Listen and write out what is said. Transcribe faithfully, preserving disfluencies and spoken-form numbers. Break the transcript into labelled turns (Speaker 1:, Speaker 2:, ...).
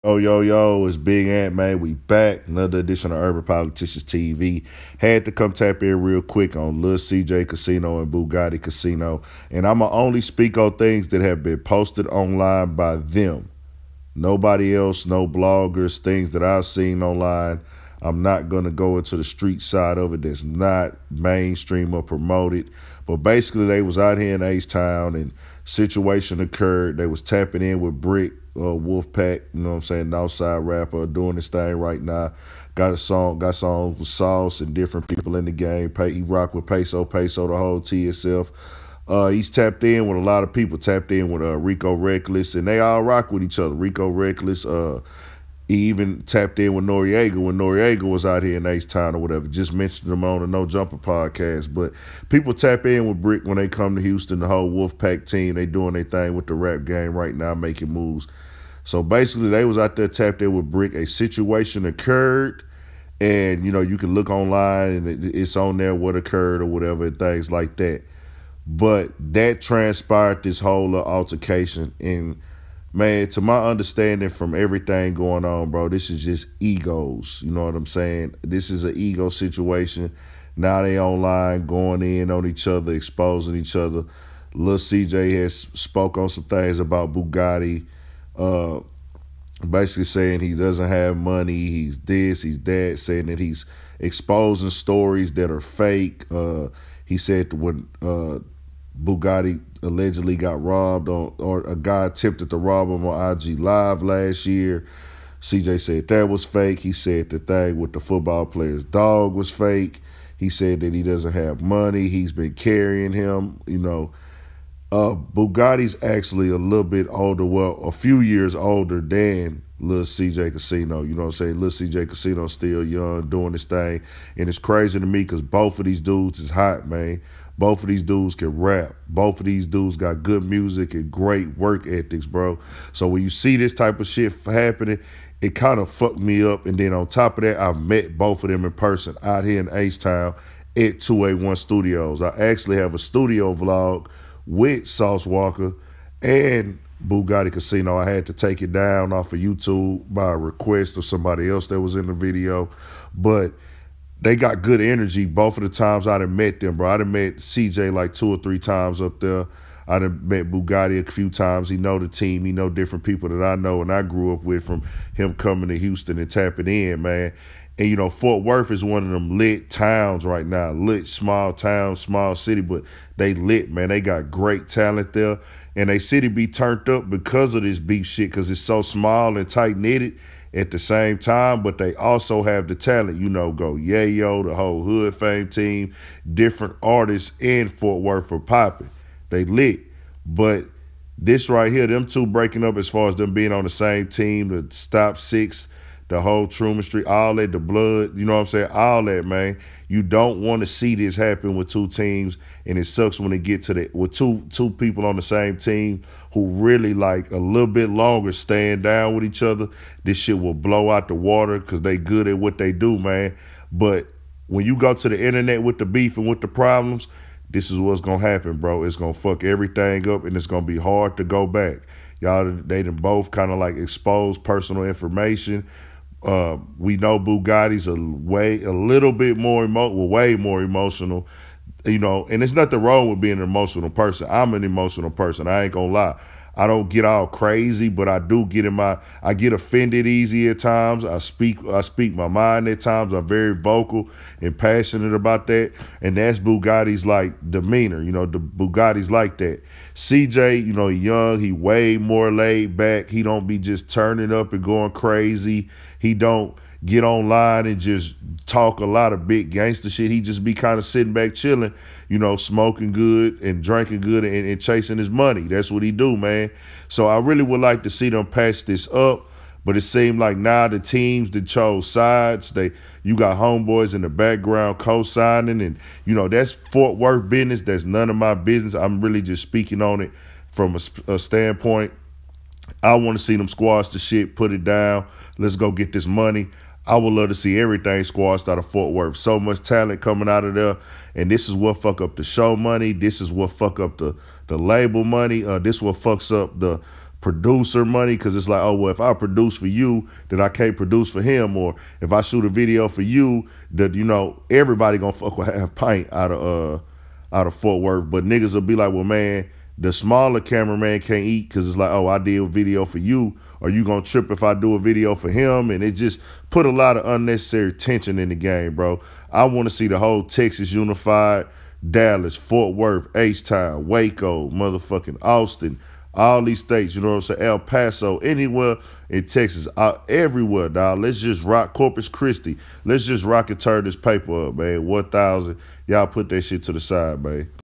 Speaker 1: Oh, yo, yo, it's Big Ant, man. We back. Another edition of Urban Politicians T V. Had to come tap in real quick on Lil C J Casino and Bugatti Casino. And I'm going to only speak on things that have been posted online by them. Nobody else, no bloggers, things that I've seen online. I'm not going to go into the street side of it that's not mainstream or promoted. But basically, they was out here in H-Town and situation occurred. They was tapping in with Brick, uh, Wolfpack, you know what I'm saying, outside rapper, doing this thing right now. Got a song, got songs with Sauce and different people in the game. He rock with Peso, Peso, the whole T S F. Uh, he's tapped in with a lot of people, tapped in with uh, Rico Reckless, and they all rock with each other. Rico Reckless, uh, he even tapped in with Noriega when Noriega was out here in H-Town or whatever. Just mentioned him on the No Jumper podcast. But people tap in with Brick when they come to Houston, the whole Wolfpack team. They doing their thing with the rap game right now, making moves. So basically, they was out there tapped in with Brick. A situation occurred, and, you know, you can look online, and it's on there what occurred or whatever, and things like that. But that transpired this whole uh, altercation, and man, to my understanding from everything going on, bro, this is just egos. You know what I'm saying? This is an ego situation. Now they online going in on each other, exposing each other. Lil C J has spoke on some things about Bugatti, uh, basically saying he doesn't have money, he's this, he's that, saying that he's exposing stories that are fake. Uh, he said when uh, Bugatti allegedly got robbed, on, or a guy attempted to rob him on I G Live last year. C J said that was fake. He said the thing with the football player's dog was fake. He said that he doesn't have money. He's been carrying him, you know. Uh, Bugatti's actually a little bit older, well, a few years older than Lil C J Casino. You know what I'm saying? Lil C J Casino's still young, doing this thing. And it's crazy to me because both of these dudes is hot, man. Both of these dudes can rap. Both of these dudes got good music and great work ethics, bro. So when you see this type of shit happening, it kind of fucked me up. And then on top of that, I met both of them in person out here in H-Town at two eighty-one Studios. I actually have a studio vlog with Sauce Walka and Bugatti Casino. I had to take it down off of YouTube by a request of somebody else that was in the video. But they got good energy both of the times I done met them, bro. I done met C J like two or three times up there. I done met Bugatti a few times. He know the team. He know different people that I know and I grew up with from him coming to Houston and tapping in, man. And, you know, Fort Worth is one of them lit towns right now. Lit, small town, small city, but they lit, man. They got great talent there. And they city be turned up because of this beef shit because it's so small and tight-knitted at the same time, but they also have the talent. You know, go Yayo, the whole Hood Fame team, different artists in Fort Worth for popping. They lit. But this right here, them two breaking up as far as them being on the same team, the Stop Six, the whole Truman Street, all that, the blood, you know what I'm saying? All that, man. You don't want to see this happen with two teams, and it sucks when it get to the with two two people on the same team who really like a little bit longer staying down with each other. This shit will blow out the water because they good at what they do, man. But when you go to the internet with the beef and with the problems, this is what's gonna happen, bro. It's gonna fuck everything up, and it's gonna be hard to go back. Y'all, they done both kind of like expose personal information. Uh, we know Bugatti's a way, a little bit more emo, well, way more emotional, you know. And there's nothing wrong with being an emotional person. I'm an emotional person. I ain't gonna lie. I don't get all crazy, but I do get in my, I get offended easy at times. I speak, I speak my mind at times. I'm very vocal and passionate about that. And that's Bugatti's like demeanor. You know, the Bugatti's like that. C J, you know, he young, he way more laid back. He don't be just turning up and going crazy. He don't get online and just talk a lot of big gangster shit. He just be kind of sitting back chilling, you know, smoking good and drinking good and, and chasing his money. That's what he do, man. So I really would like to see them patch this up, but it seemed like now the teams that chose sides, they you got homeboys in the background co-signing, and, you know, that's Fort Worth business. That's none of my business. I'm really just speaking on it from a, a standpoint. I want to see them squash the shit, put it down. Let's go get this money. I would love to see everything squashed out of Fort Worth. So much talent coming out of there. And this is what fuck up the show money. This is what fuck up the, the label money. Uh, this what fucks up the producer money, because it's like, oh, well, if I produce for you, then I can't produce for him. Or if I shoot a video for you, that, you know, everybody gonna fuck with Half Pint out of uh out of Fort Worth. But niggas will be like, well, man, the smaller cameraman can't eat, because it's like, oh, I did a video for you. Are you gonna trip if I do a video for him? And it just put a lot of unnecessary tension in the game, bro. I want to see the whole Texas unified. Dallas, Fort Worth, H-Town, Waco, motherfucking Austin, all these states, you know what I'm saying? El Paso, anywhere in Texas, uh, everywhere, dog. Let's just rock Corpus Christi. Let's just rock and turn this paper up, man. one thousand. Y'all put that shit to the side, man.